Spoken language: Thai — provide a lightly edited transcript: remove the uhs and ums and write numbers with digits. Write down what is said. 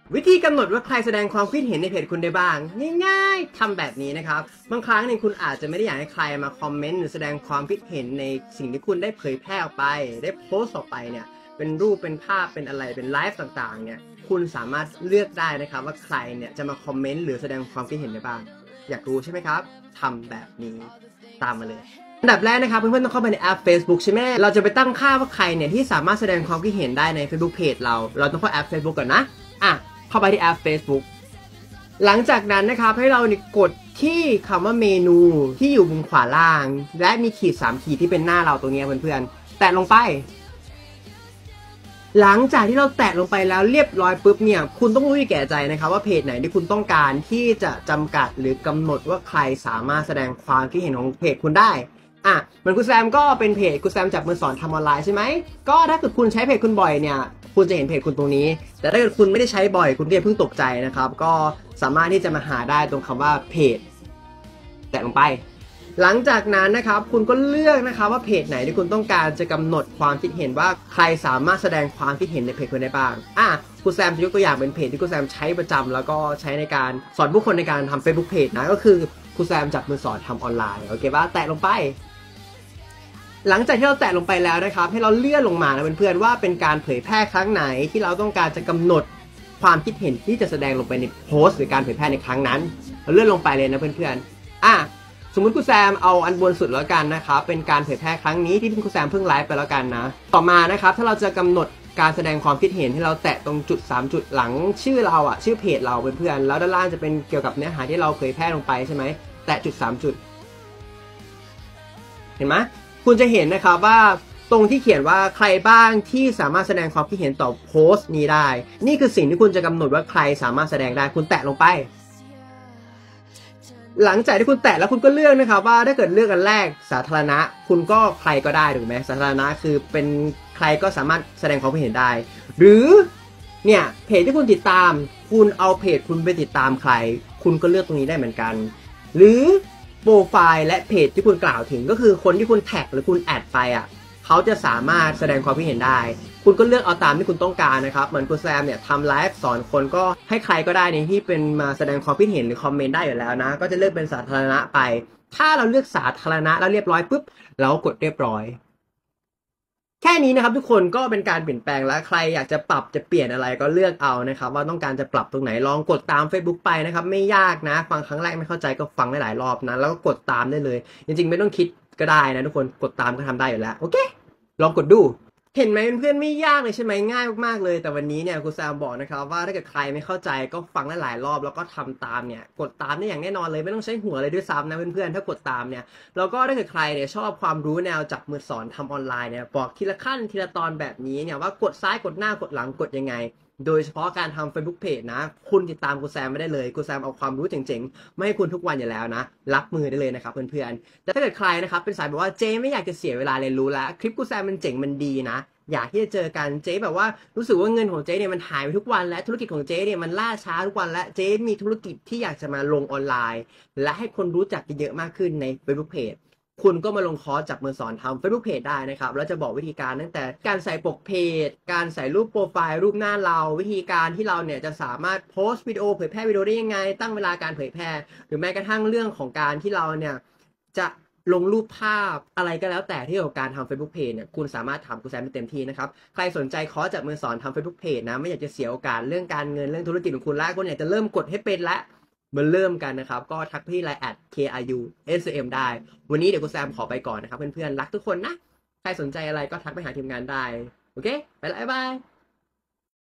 วิธีกำหนดว่าใครแสดงความคิดเห็นในเพจคุณได้บ้างง่ายๆทำแบบนี้นะครับบางครั้งเนี่ยคุณอาจจะไม่ได้อยากให้ใครมาคอมเมนต์หรือแสดงความคิดเห็นในสิ่งที่คุณได้เผยแพร่ออกไปได้โพสต์ออกไปเนี่ยเป็นรูปเป็นภาพเป็นอะไรเป็นไลฟ์ต่างๆเนี่ยคุณสามารถเลือกได้นะครับว่าใครเนี่ยจะมาคอมเมนต์หรือแสดงความคิดเห็นได้บ้างอยากรู้ใช่ไหมครับทำแบบนี้ตามมาเลยอันดับแรกนะครับเพื่อนๆต้องเข้าไปในแอป Facebook ใช่ไหมเราจะไปตั้งค่าว่าใครเนี่ยที่สามารถแสดงความคิดเห็นได้ใน Facebook Page เราต้องเข้าแอป Facebook ก่อนนะเข้าไปที่แอป Facebook หลังจากนั้นนะครับให้เรากดที่คำว่าเมนูที่อยู่มุมขวาล่างและมีขีด3ขีดที่เป็นหน้าเราตรงนี้เพื่อนๆแตะลงไปหลังจากที่เราแตะลงไปแล้วเรียบร้อยปุ๊บเนี่ยคุณต้องรู้อยู่แก่ใจนะครับว่าเพจไหนที่คุณต้องการที่จะจำกัดหรือกำหนดว่าใครสามารถแสดงความคิดเห็นของเพจคุณได้เหมือนคุณแซมก็เป็นเพจคุณแซมจับมือสอนทำออนไลน์ใช่ไหมก็ถ้าเกิดคุณใช้เพจคุณบ่อยเนี่ยคุณจะเห็นเพจคุณตรงนี้แต่ถ้าเกิดคุณไม่ได้ใช้บ่อยคุณจะเพิ่งตกใจนะครับก็สามารถที่จะมาหาได้ตรงคำว่าเพจแตะลงไปหลังจากนั้นนะครับคุณก็เลือกนะครับว่าเพจไหนที่คุณต้องการจะกำหนดความคิดเห็นว่าใครสามารถแสดงความคิดเห็นในเพจคุณได้บ้างคุณแซมจะยกตัวอย่างเป็นเพจที่คุณแซมใช้ประจำแล้วก็ใช้ในการสอนผู้คนในการทำ Facebook Page นะก็คือคุณแซมจับมือสอนทำออนไลน์โอเคป่ะแตะลงไปหลังจากที่เราแตะลงไปแล้วนะครับให้เราเลื่อนลงมานะเพื่อนๆว่าเป็นการเผยแพร่ครั้งไหนที่เราต้องการจะกำหนดความคิดเห็นที่จะแสดงลงไปในโพสต์หรือการเผยแพร่ในครั้งนั้นเราเลื่อนลงไปเลยนะเพื่อนๆสมมุติคุณแซมเอาอันบนสุดแล้วกันนะครับเป็นการเผยแพร่ครั้งนี้ที่คุณแซมเพิ่งไลฟ์ไปแล้วกันนะต่อมานะครับถ้าเราจะกำหนดการแสดงความคิดเห็นที่เราแตะตรงจุด3จุดหลังชื่อเราชื่อเพจเราเพื่อนๆแล้วด้านล่างจะเป็นเกี่ยวกับเนื้อหาที่เราเผยแพร่ลงไปใช่ไหมแตะจุด3จุดเห็นไหมคุณจะเห็นนะครับว่าตรงที่เขียนว่าใครบ้างที่สามารถแสดงความคิดเห็นต่อโพสต์นี้ได้นี่คือสิ่งที่คุณจะกำหนดว่าใครสามารถแสดงได้คุณแตะลงไปหลังจากที่คุณแตะแล้วคุณก็เลือกนะครับว่าถ้าเกิดเลือกอันแรกสาธารณะคุณก็ใครก็ได้ถูกไหมสาธารณะคือเป็นใครก็สามารถแสดงความคิดเห็นได้หรือเนี่ยเพจที่คุณติดตามคุณเอาเพจคุณไปติดตามใครคุณก็เลือกตรงนี้ได้เหมือนกันหรือโปรไฟล์และเพจที่คุณกล่าวถึงก็คือคนที่คุณแท็กหรือคุณแอดไปเขาจะสามารถแสดงความคิดเห็นได้คุณก็เลือกเอาตามที่คุณต้องการนะครับเหมือนคุณแซมเนี่ยทำไลฟ์สอนคนก็ให้ใครก็ได้ในที่เป็นมาแสดงความคิดเห็นหรือคอมเมนต์ได้อยู่แล้วนะก็จะเลือกเป็นสาธารณะไปถ้าเราเลือกสาธารณะแล้วเรียบร้อยปุ๊บเรากดเรียบร้อยแค่นี้นะครับทุกคนก็เป็นการเปลี่ยนแปลงแล้วใครอยากจะปรับจะเปลี่ยนอะไรก็เลือกเอานะครับว่าต้องการจะปรับตรงไหนลองกดตาม Facebook ไปนะครับไม่ยากนะฟังครั้งแรกไม่เข้าใจก็ฟังได้หลายรอบนะแล้วก็กดตามได้เลยจริงๆไม่ต้องคิดก็ได้นะทุกคนกดตามก็ทำได้อยู่แล้วโอเคลองกดดูเห็นไหมเพื่อนๆไม่ยากเลยใช่ไหมง่ายมากๆเลยแต่วันนี้เนี่ยครูแซมบอกนะครับว่าถ้าเกิดใครไม่เข้าใจก็ฟังได้หลายรอบแล้วก็ทำตามเนี่ยกดตามได้อย่างแน่นอนเลยไม่ต้องใช้หัวเลยด้วยซ้ำนะเพื่อนๆถ้ากดตามเนี่ยแล้วก็ถ้าเกิดใครเนี่ยชอบความรู้แนวจับมือสอนทำออนไลน์เนี่ยบอกทีละขั้นทีละตอนแบบนี้เนี่ยว่ากดซ้ายกดหน้ากดหลังกดยังไงโดยเฉพาะการทำ Facebook Page นะคุณติดตามครูแซมไม่ได้เลยครูแซมเอาความรู้เจ๋งๆมาให้คุณทุกวันอยู่แล้วนะรับมือได้เลยนะครับเพื่อนๆแต่ถ้าเกิดใครนะครับเป็นสายแบบว่าเจไม่อยากจะเสียเวลาเรียนรู้แล้วคลิปครูแซมมันเจ๋งมันดีนะอยากที่จะเจอกันเจ๊แบบว่ารู้สึกว่าเงินของเจ๊เนี่ยมันหายไปทุกวันและธุรกิจของเจ๊เนี่ยมันล่าช้าทุกวันและเจ๊มีธุรกิจที่อยากจะมาลงออนไลน์และให้คนรู้จักเยอะมากขึ้นใน Facebook Page คุณก็มาลงคอร์สจับมือสอนทำ Facebook Page ได้นะครับแล้วจะบอกวิธีการตั้งแต่การใส่ปกเพจการใส่รูปโปรไฟล์รูปหน้าเราวิธีการที่เราเนี่ยจะสามารถโพสต์วิดีโอเผยแพร่วิดีโอได้ยังไงตั้งเวลาการเผยแพร่หรือแม้กระทั่งเรื่องของการที่เราเนี่ยจะลงรูปภาพอะไรก็แล้วแต่ที่เกี่ยวกับการทำ Facebook Page เนี่ยคุณสามารถถามครูแซมได้เต็มที่นะครับใครสนใจคอร์สจับมือสอนทำ Facebook Page นะไม่อยากจะเสียโอกาสเรื่องการเงินเรื่องธุรกิจของคุณแล้วคุณอยากจะเริ่มกดให้เป็นแล้วมาเริ่มกันนะครับก็ทักที่ Line @KRUSM ได้วันนี้เดี๋ยวครูแซมขอไปก่อนนะครับเพื่อนๆรักทุกคนนะใครสนใจอะไรก็ทักไปหาทีมงานได้โอเคไปแล้วบ๊ายบาย